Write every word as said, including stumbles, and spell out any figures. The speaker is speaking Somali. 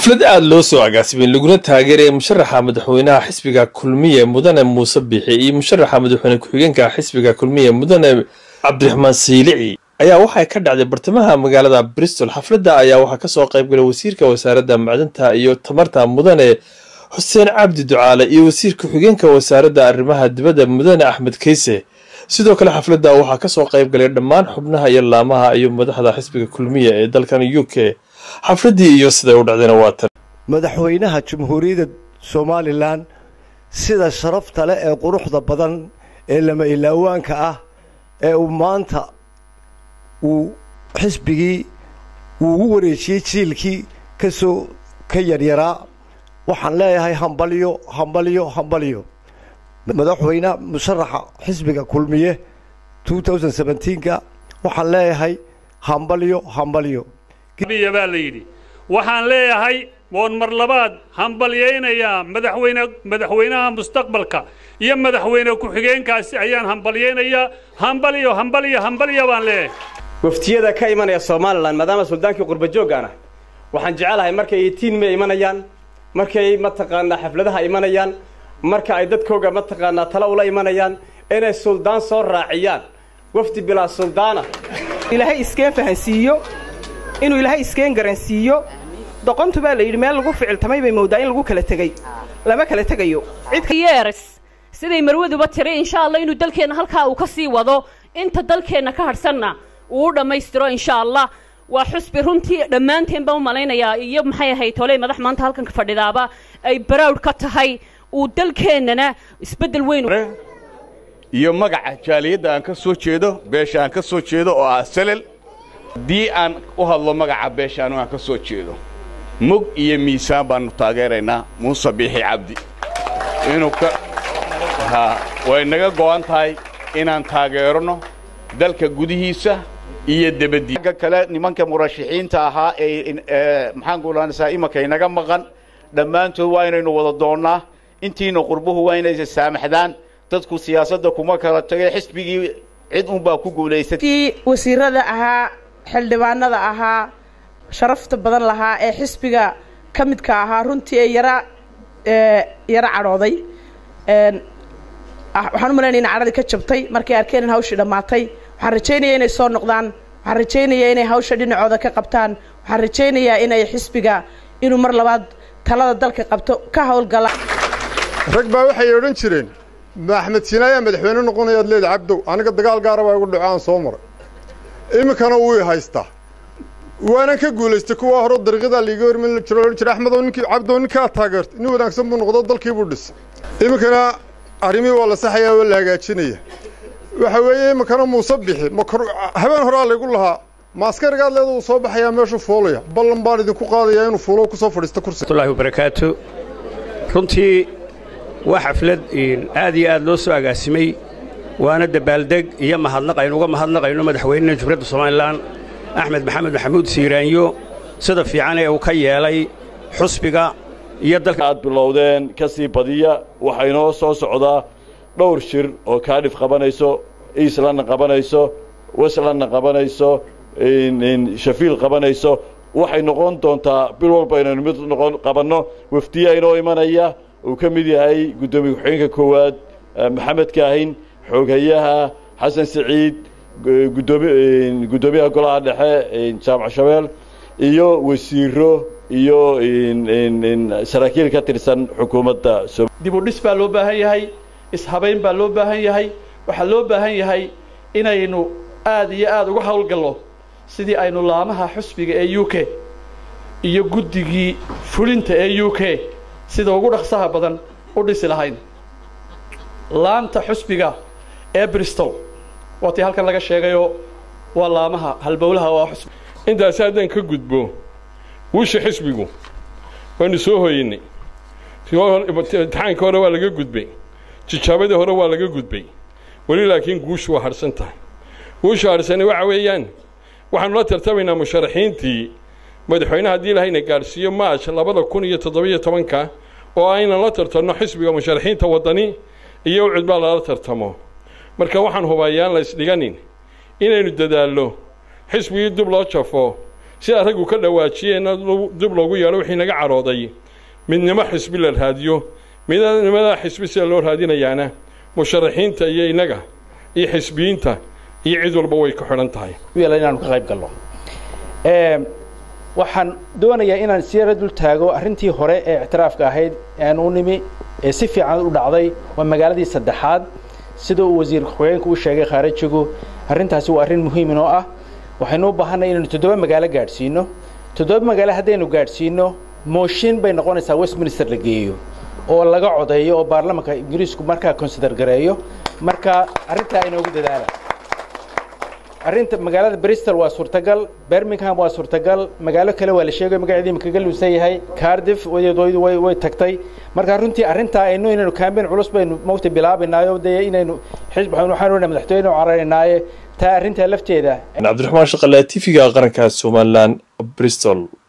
xaflad aad loo soo agaasimay laguna taageeray musharaxa madaxweynaha xisbiga kulmiye mudane Muuse Bixi iyo musharaxa madaxweyne ku-xigeenka xisbiga kulmiye mudane Cabdiraxmaan Siilici ayaa waxay ka dhacday bartamaha magaalada Bristol. xafladda ayaa waxa ka soo qayb galay wasiirka wasaaradda macdanta iyo tamarta mudane Xuseen Cabdi Ducaale iyo wasiirka ku-xigeenka wasaaradda arrimaha dibadda mudane Axmed Kayse. sidoo kale xafladda waxa ka soo qayb galay dhammaan xubnaha iyo laamaha iyo madaxda xisbiga kulmiye ee dalkan U K. xafladii iyo sida u dhacdayna waa tan madaxweynaha jamhuuriyadda Soomaaliland sida sharafta leh ee quruxda badan ee lama ilaawaanka ah ee uu maanta uu xisbigii uu ugu wareejiyay jiilkii ka soo ka yaryaraa waxaan leeyahay hambaliyo hambaliyo hambaliyo madaxweynaha musharaxa xisbiga kulmiye two thousand seventeen ka waxaan leeyahay hambaliyo hambaliyo biya baa la yidhi waxaan leeyahay woon mar labaad hambalyeynaya madaxweyne madaxweynaha mustaqbalka iyo madaxweyne ku-xigeenkaasi ayaan hambalyeynaya hambaliyo hambaliyo hambaliyo baan leeyahay waftiyada ka imanaya Soomaaliland maadaama suldaankii qurba joogana waxaan jecelahay markay eighteen May imanayaan markay mataqaana xafladaha imanayaan marka ay dadkooga mataqaana tala ula imanayaan inay suldaan soo raaciyaan wafti bilaa suldaana ilaahay iskeen fahansiiyo inuu ilaahay iskeen garansiiyo doqontu baa la yiri meel lagu ficiltamay bay moodaa in lagu kala tagay lama kala tagayo cid yeeris siday marwaduba tiray insha Allah inuu dalkeena halka uu ka sii wado inta dalkeena ka harsanna uu dhameystiro insha Allah waa xusbi runtii dhamaanteen baa u maleynaya iyo maxay ahayd tolay madax maanta halkan ka fadhidaaba ay barawd ka tahay uu dalkeenana isbedel weyn iyo magaca jaaliyada aan ka soo jeedo beesha aan ka soo jeedo oo ah salal dii aan u hadlo magaca beesha aan ka soo jeedo mug iyo miisaan baan taageeraynaa Muuse Bixi Cabdi inuu ka ha way naga go'an tahay inaan taageerno dalka gudihiisa iyo dibadda kale nimanka murashaxiinta ahaa ee maxaan go'aanaysaa imaka inaga maqan dhamaantood waa inaynu wada doonaa intiina qurbuhu waa inay saamaxdaan dadku siyaasadda kuma kala tagay xisbigii cid un baa ku guuleysatay wasiirada ahaa xildhibaanada ahaa sharafta badan lahaa ee xisbiga kamidka ahaa runtii ay yara ee yara cadhooday een waxaan u maleynayaa in caradii ka jabtay markay arkeen in hawshii dhamaatay waxaan rajaynayaa inay soo noqdaan waxaan rajaynayaa inay hawsha dhinacooda ka qabtaan waxaan rajaynayaa inay xisbiga inuu mar labaad talada dalka qabto ka hawlgala rag baa waxay oran jireen Axmed Siinaaya madaxweyne noqonaya leed Cabdow aniga dagaal gaar ah ugu dhacaan soo maray imikana uu haystaa waana ka guuleystay kuwa hore dariiqada liiga hormeel jiro jira Axmed oo ninkii Cabdow ninka taageertay inuu wanaagsan buu noqdo dalkii buu dhis imikana arimi waa la saxayaa oo la hagaajinaya waxa weeye imikana Muuse Bixi habeen hore lagu lahaa maaskariga leedo soo baxaya meesha foolaya ballan baan idin ku qaadaya inuu foolo ku soo fadhiisto kursi Allahu barakaatu runtii waa xaflad aad iyo aad loo soo agaasimay waana dabaaldeg iyo mahadnaq aynu uga mahadnaqayno madaxweynaha Jamhuuriyadda Soomaaliland Axmed Maxamed Maxamuud Siiraanyo sida fiican ee uu ka yeelay xusbiga iyo dalka aad bilowdeen ka sii badiya waxa inoo soo socdaa dhowr shir oo kaadif qabanayso Iisland qabanayso Westland qabanayso in Sheffield qabanayso waxay noqon doontaa bil walba inaynu mid noqon qabanno wafdiya inoo imanaya uu ka mid yahay gudoomiye ku-xigeenka koowaad Maxamed Kaahin xogayaha Xasan Saciid gudoomiye gudoomiyaha golaha dhexe Jaamac Shabeel iyo wasiiro iyo in saraakiil ka tirsan xukuumadda dib u dhis baa loo baahan yahay ishabeyn baa loo baahan yahay waxa loo baahan yahay inaynu aad iyo aad uga hawlgalno sidii aynu laamaha xusbiga ee U K iyo guddigii fulinta ee U K sida ugu dhaqsaha badan u dhisi lahayn laanta xusbiga ee Bristol waati halkan laga sheegayo waa laamaha halbowlaha waa xusbi intaas hadaan ka gudbo wusha xisbigu waanu soo hooyinay imtixaanka hore waa laga gudbay tijaabada hore waa laga gudbay wali laakiin guushu waa harsan tahay guushu harsan waxa weeyaan waxaanu la tartamaynaa musharaxiintii madaxweynaha haddii lahayna gaarsiiyo March laba kun iyo toddoba iyo toban ka oo ayna la tartano xisbiga musharaxiinta wadani iyo cid baa la tartamo marka waxaan hubayaan la isdhiganin inaynu dadaalno xisbiga dib loo jafo sida raggu ka dhawaajiyeen dib loogu yeelo wixii naga carooday midnimo xisbi la raadiyo midnimada xisbi sida loo raadinayaana musharaxiinta iyo inaga iyo xisbiyiinta iyo cid walba way ku xidhan tahay wiila inaan ka qayb galno ee waxaan doonayaa inaan siyar dul taago arrintii hore ee ictiraafka ahayd aan u nimi ee si fiican u dhacday waa magaaladii saddexaad sida uu wasiir ku-xigeenku u sheegay khaarijigu arrintaasi waa arrin muhiim oo ah waxaynu u baahanay inaynu toddoba magaalo gaadhsiino toddoba magaalo haddaynu gaadhsiino mooshin bay noqonaysaa Westminster la geeyo oo laga codeeyo oo baarlamaanka Ingiriisku markaa consider gareeyo marka arrinta ay noogu dadaala arrinta magaalada Bristol waa suurtagal Birmingham waa suurtagal magaalo kale waa la sheegay magaceedii ma kaga luusan yahay Cardiff way way way tagtay marka runtii arrinta aynu inaynu campaign culus baynu moogta bilaabanaayo inaynu xisb waxaanu madaxtooyada u cararaynaay taa arrinta lafteeda Cabdiraxmaan Shaqale T V-ga qaranka Soomaaliland Bristol